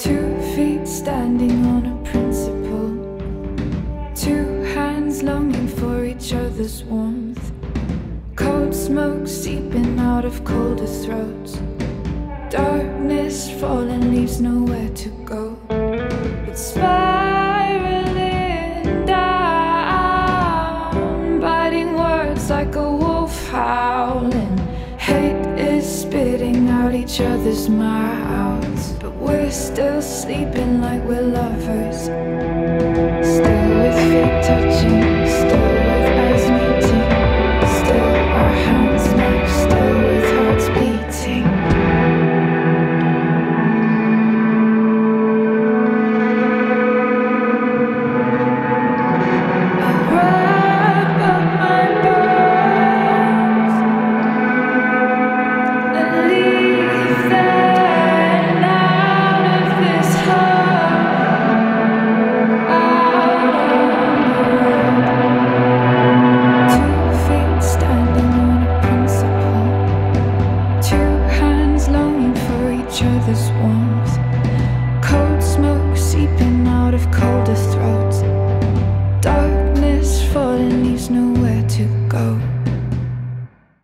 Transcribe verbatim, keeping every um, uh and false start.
Two feet standing on a principle, two hands longing for each other's warmth, cold smoke seeping out of colder throats, darkness falling leaves nowhere to go. It's spiraling down, biting words like a wolf howling. Hate is spitting out each other's mouths, but we're still sleeping like we're lovers. Still with feet touching, still with eyes meeting, still our hands match, still with hearts beating. I wrap up my bones and leave them out of this hole, out on the road. Two feet standing on a principle, two hands longing for each other's warmth,